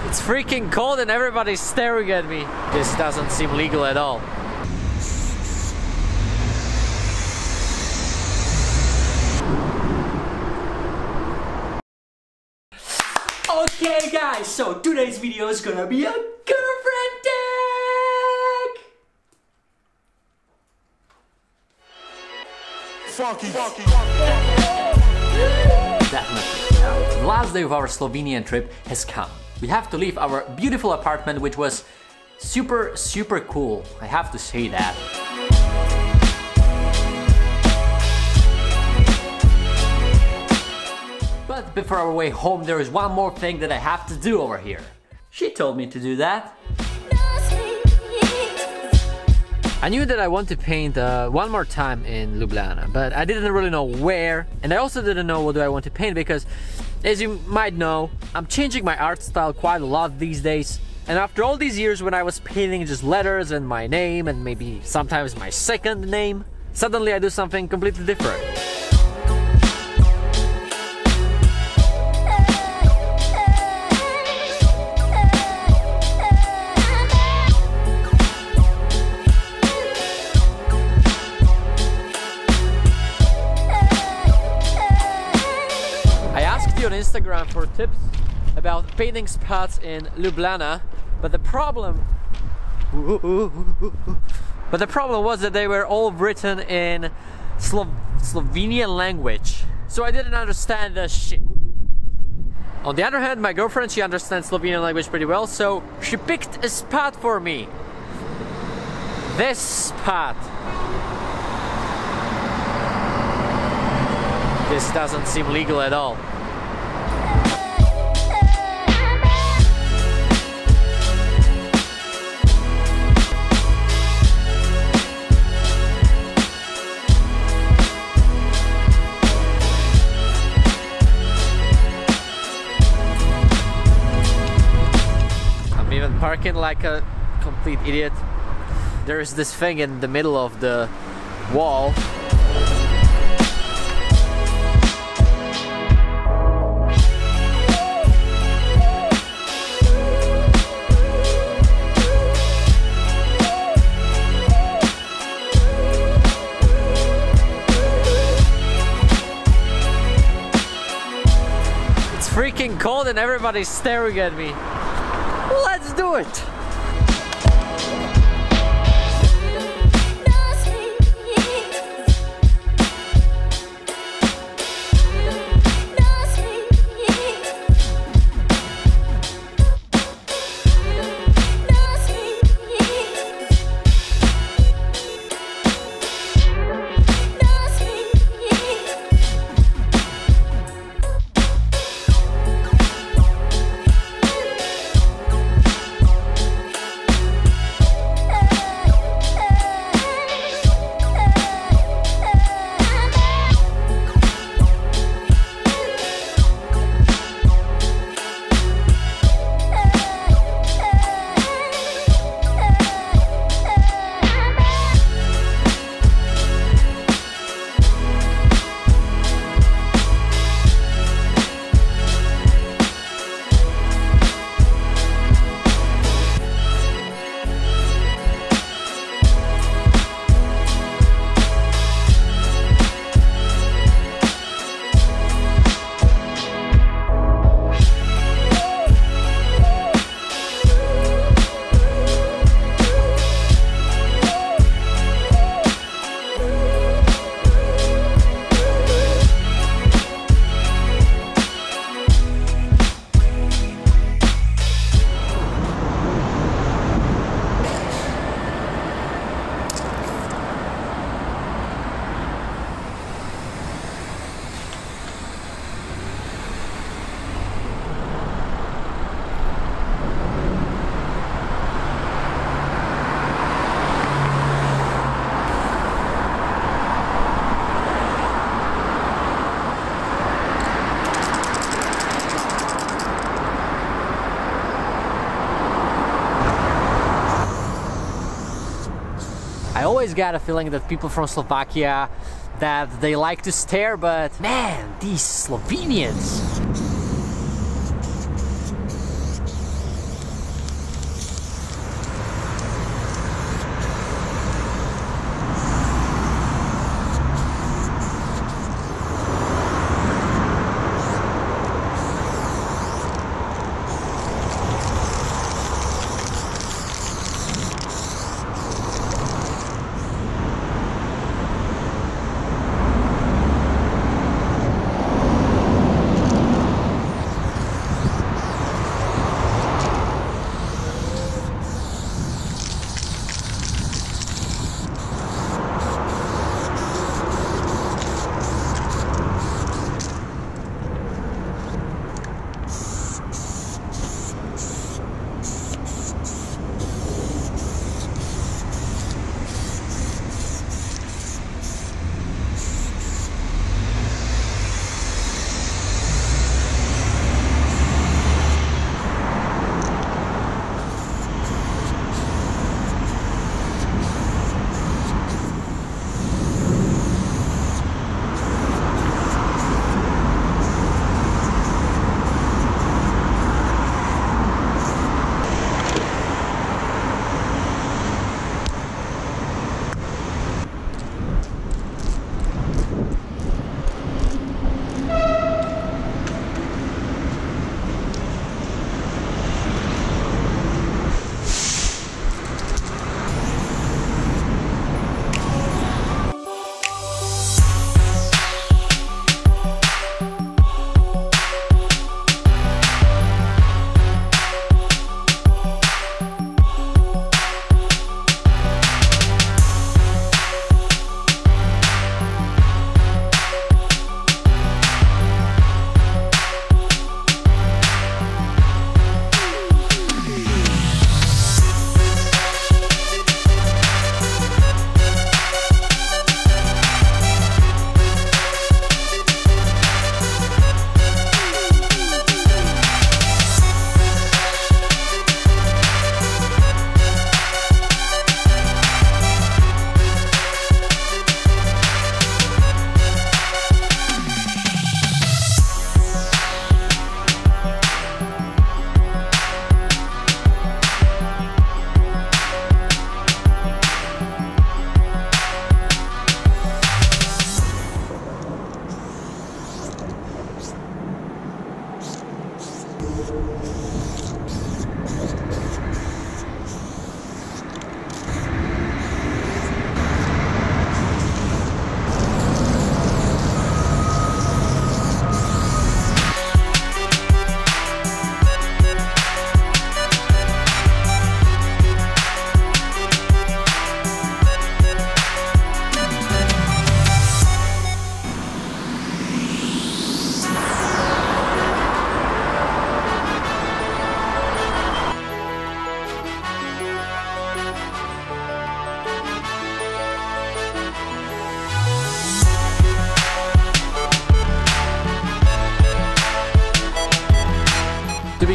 It's freaking cold and everybody's staring at me. This doesn't seem legal at all. Okay guys, so today's video is gonna be a girlfriend tag! Funky. Definitely. Now, the last day of our Slovenian trip has come. We have to leave our beautiful apartment, which was super cool. I have to say that. But before our way home, there is one more thing that I have to do over here. She told me to do that. I knew that I want to paint one more time in Ljubljana, but I didn't really know where, and I also didn't know what do I want to paint because, as you might know, I'm changing my art style quite a lot these days. And after all these years when I was painting just letters and my name and maybe sometimes my second name, suddenly I do something completely different. On Instagram for tips about painting spots in Ljubljana, but the problem was that they were all written in Slovenian language, so I didn't understand the shit. On the other hand, my girlfriend, she understands Slovenian language pretty well, so she picked a spot for me. This spot. This doesn't seem legal at all. Parking like a complete idiot. There is this thing in the middle of the wall. It's freaking cold and everybody's staring at me. Let's do it! I always got a feeling that people from Slovakia, that they like to stare, but man, these Slovenians.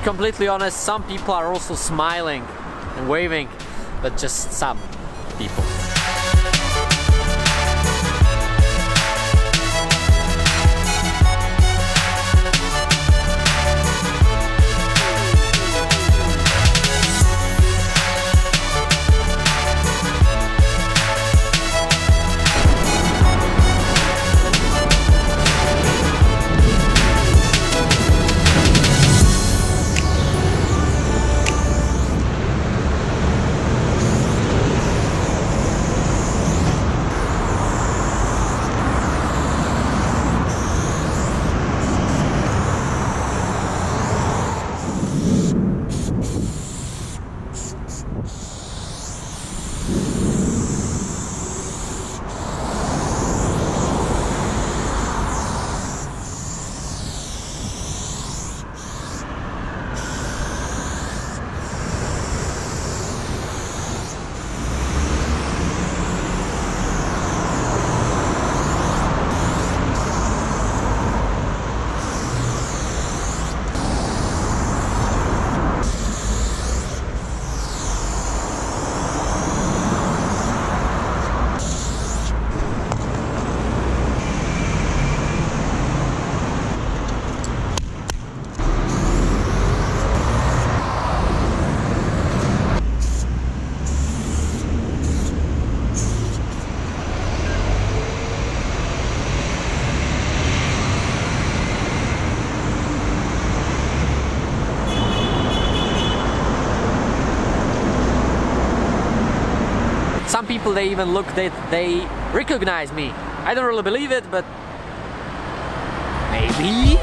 completely honest, some people are also smiling and waving, but just some people. Some people, they even look that they recognize me. I don't really believe it, but maybe.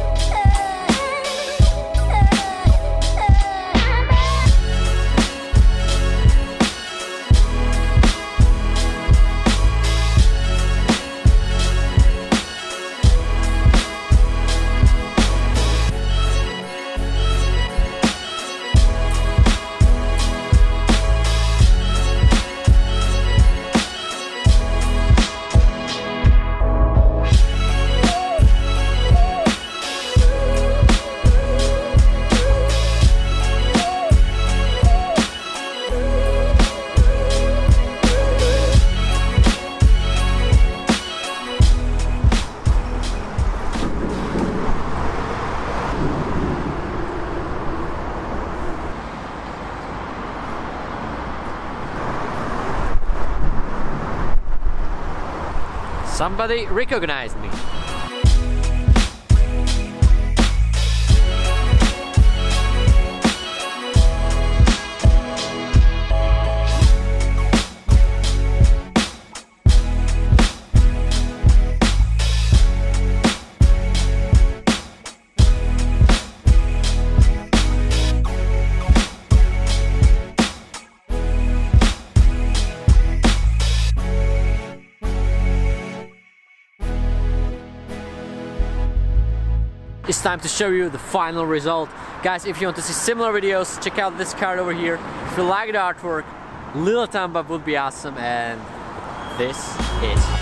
Somebody recognized me. It's time to show you the final result. Guys, if you want to see similar videos, check out this card over here. If you like the artwork, little thumb up would be awesome, and this is